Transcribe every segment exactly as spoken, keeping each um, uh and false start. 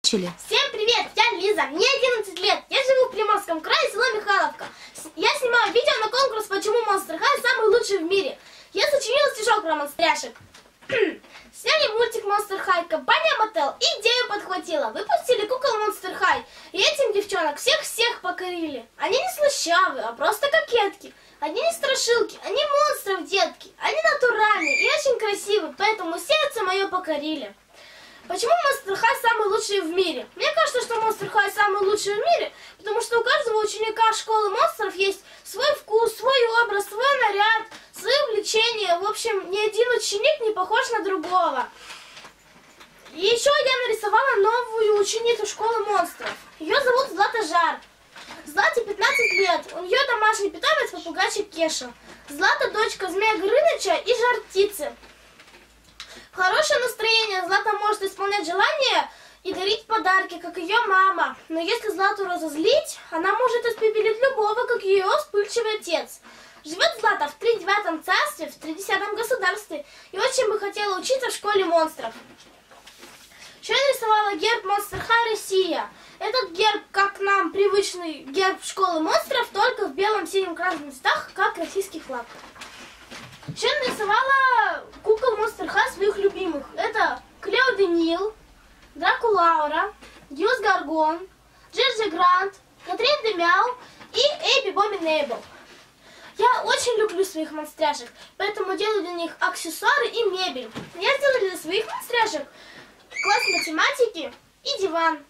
Чили. Всем привет, я Лиза, мне одиннадцать лет, я живу в Приморском крае, село Михайловка. Я снимаю видео на конкурс «Почему Monster High самый лучший в мире». Я сочинила стишок про монстряшек. Сняли мультик Monster High, компания Mattel идею подхватила. Выпустили кукол Monster High, и этим девчонок всех-всех покорили. Они не слащавые, а просто кокетки. Они не страшилки, они монстров детки. Они натуральные и очень красивые, поэтому сердце мое покорили. Почему Monster High самый лучший в мире? Мне кажется, что Monster High самый лучший в мире, потому что у каждого ученика школы монстров есть свой вкус, свой образ, свой наряд, свои увлечения. В общем, ни один ученик не похож на другого. И еще я нарисовала новую ученицу школы монстров. Ее зовут Злата Жар. Злате пятнадцать лет, у нее домашний питомец попугайчик Кеша. Злата дочка Змея Горыныча и Жар Птицы. Хорошее настроение Злата может исполнять желания и дарить подарки, как ее мама. Но если Злату разозлить, она может испепелить любого, как ее вспыльчивый отец. Живет Злата в тридевятом царстве, в тридцатом государстве и очень бы хотела учиться в школе монстров. Еще я нарисовала герб Monster High Россия. Этот герб, как нам привычный герб школы монстров, только в белом, синем, красных цветах, как российский флаг. Еще я нарисовала кукол Monster High своих любимых. Это Клео Денил, Драко Лаура, Дьюс Гаргон, Джерджи Грант, Катрин Демяу и Эйби Боми Нейбл. Я очень люблю своих монстряшек, поэтому делаю для них аксессуары и мебель. Я сделала для своих монстряшек класс математики и диван.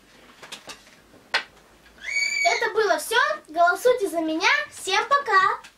Это было все. Голосуйте за меня. Всем пока!